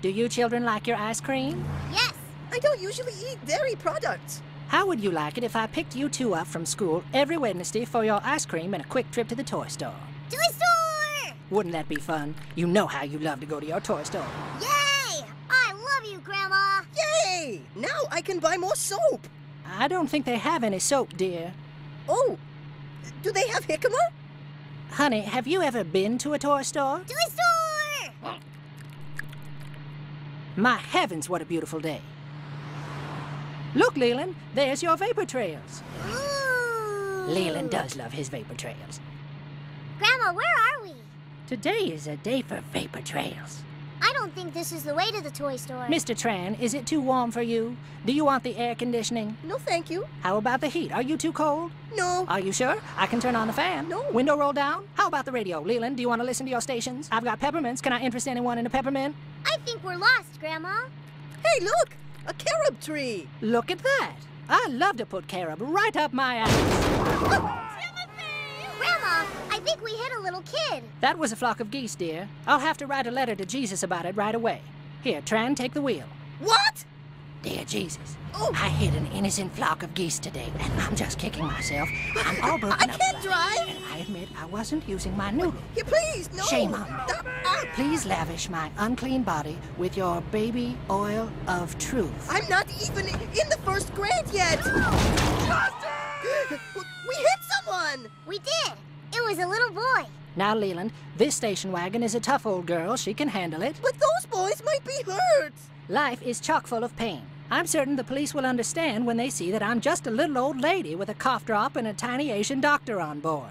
Do you children like your ice cream? Yes. I don't usually eat dairy products. How would you like it if I picked you two up from school every Wednesday for your ice cream and a quick trip to the toy store? Toy store! Wouldn't that be fun? You know how you love to go to your toy store. Yay! I love you, Grandma. Yay! Now I can buy more soap. I don't think they have any soap, dear. Oh, do they have jicama? Honey, have you ever been to a toy store? Toy store! My heavens, what a beautiful day. Look, Leland, there's your vapor trails. Ooh. Leland does love his vapor trails. Grandma, where are we? Today is a day for vapor trails. I don't think this is the way to the toy store. Mr. Tran, is it too warm for you? Do you want the air conditioning? No, thank you. How about the heat? Are you too cold? No. Are you sure? I can turn on the fan. No. Window roll down? How about the radio? Leland, do you want to listen to your stations? I've got peppermints. Can I interest anyone in a peppermint? I think we're lost, Grandma. Hey, look! A carob tree! Look at that. I love to put carob right up my ass. Grandma, I think we hit a little kid. That was a flock of geese, dear. I'll have to write a letter to Jesus about it right away. Here, Tran, take the wheel. What? Dear Jesus, Oh. I hit an innocent flock of geese today, and I'm just kicking myself. I'm all broken I up. can't drive. And I admit I wasn't using my noodle. Yeah, please, no! Shame on you. Stop. Please lavish my unclean body with your baby oil of truth. I'm not even in the first grade yet! We hit someone! We did. It was a little boy. Now, Leland, this station wagon is a tough old girl. She can handle it. But those boys might be hurt! Life is chock full of pain. I'm certain the police will understand when they see that I'm just a little old lady with a cough drop and a tiny Asian doctor on board.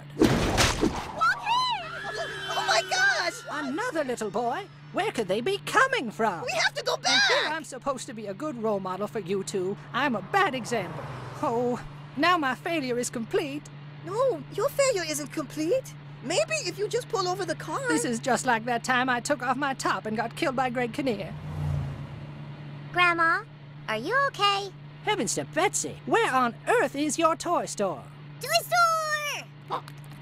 Oh my gosh! Another little boy? Where could they be coming from? We have to go And back! here I'm supposed to be a good role model for you two. I'm a bad example. Oh, now my failure is complete. No, your failure isn't complete. Maybe if you just pull over the car. This is just like that time I took off my top and got killed by Greg Kinnear. Grandma, are you okay? Heavens to Betsy, where on earth is your toy store? Toy store!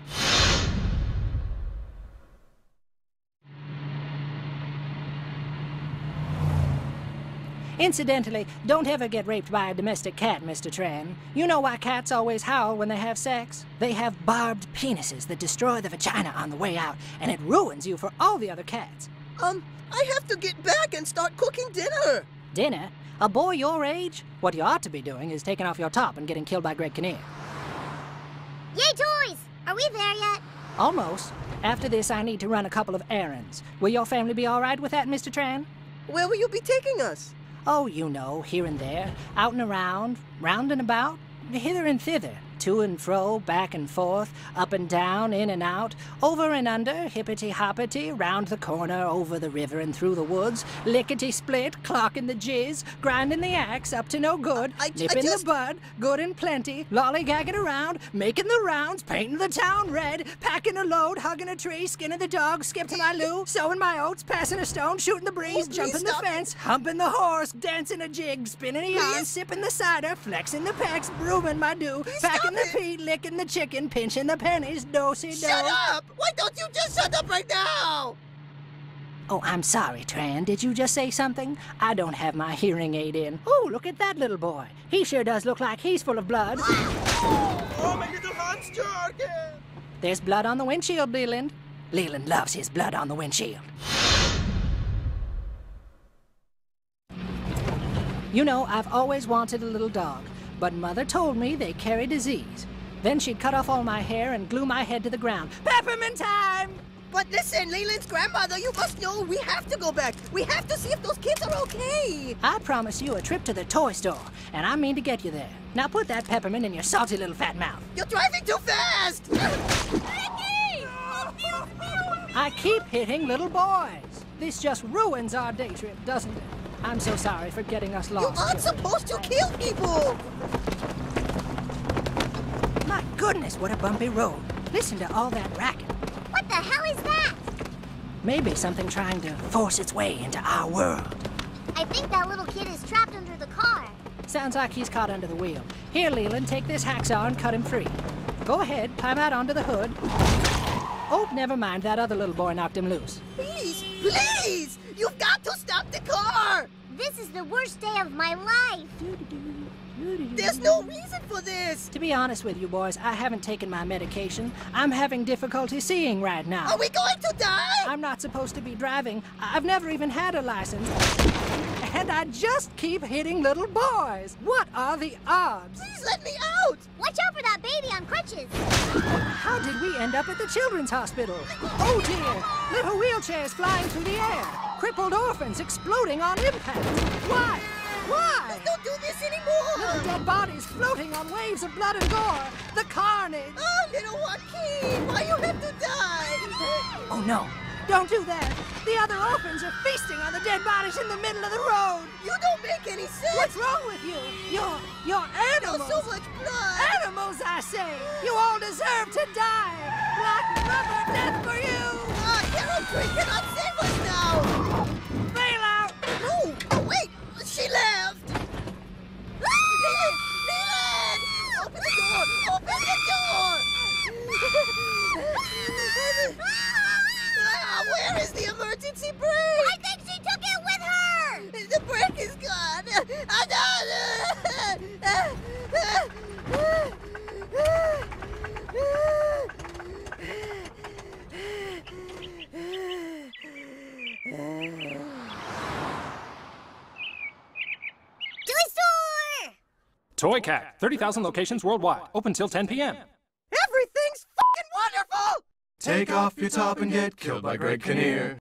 Incidentally, don't ever get raped by a domestic cat, Mr. Tran. You know why cats always howl when they have sex? They have barbed penises that destroy the vagina on the way out, and it ruins you for all the other cats. I have to get back and start cooking dinner. Dinner? A boy your age? What you ought to be doing is taking off your top and getting killed by Greg Kinnear. Yay, toys! Are we there yet? Almost. After this, I need to run a couple of errands. Will your family be all right with that, Mr. Tran? Where will you be taking us? Oh, you know, here and there, out and around, round and about, hither and thither, to and fro, back and forth, up and down, in and out, over and under, hippity-hoppity, round the corner, over the river and through the woods, lickety-split, clocking the jizz, grinding the axe, up to no good, nipping the bud, good and plenty, lollygagging around, making the rounds, painting the town red, packing a load, hugging a tree, skinning the dog, skipping my loo, sowing my oats, passing a stone, shooting the breeze, Oh, please jumping the stop. fence, humping the horse, dancing a jig, spinning a yarn, Please. sipping the cider, flexing the pecs, brooming my do, Please packing the stop it. pea, licking the chicken, pinching the pennies, do-si-do. Shut up! Why don't you just shut up right now? Oh, I'm sorry, Tran. Did you just say something? I don't have my hearing aid in. Oh, look at that little boy. He sure does look like he's full of blood. Oh, my little hamster again! There's blood on the windshield, Leland. Leland loves his blood on the windshield. You know, I've always wanted a little dog, but Mother told me they carry disease. Then she'd cut off all my hair and glue my head to the ground. Peppermint time! But listen, Leland's grandmother, you must know we have to go back. We have to see if those kids are okay. I promise you a trip to the toy store, and I mean to get you there. Now put that peppermint in your salty little fat mouth. You're driving too fast! I keep hitting little boys. This just ruins our day trip, doesn't it? I'm so sorry for getting us You lost. aren't supposed to kill people! My goodness, what a bumpy road. Listen to all that racket. What the hell is that? Maybe something trying to force its way into our world. I think that little kid is trapped under the car. Sounds like he's caught under the wheel. Here, Leland, take this hacksaw and cut him free. Go ahead, climb out onto the hood. Oh, never mind. That other little boy knocked him loose. Please, please! You've got to stop the car! This is the worst day of my life. There's no reason for this! To be honest with you, boys, I haven't taken my medication. I'm having difficulty seeing right now. Are we going to die? I'm not supposed to be driving. I've never even had a license. And I just keep hitting little boys. What are the odds? Please let me out! Watch out for that baby on crutches. How did we end up at the children's hospital? Oh dear! Little wheelchairs flying through the air. Crippled orphans exploding on impact. Why? Why? Don't do this anymore! Little dead bodies floating on waves of blood and gore. The carnage. Oh, little Joaquin! Why you have to die? Oh no! Don't do that! The other orphans are feasting on the dead bodies in the middle of the road! You don't make any sense! What's wrong with you? You're animals! There's so much blood! Animals, I say! You all deserve to die! Black rubber death for you! Carol Tree cannot save us now! Bail out! No! Oh, wait! She left! Leland! Leland! Open the door! Open the door! Where is the emergency brake? I think she took it with her. The brake is gone! Toy store! Toy Cat, 30,000 locations worldwide, open till 10 p.m. Everything's fucking wonderful! Take off your top and get killed by Greg Kinnear.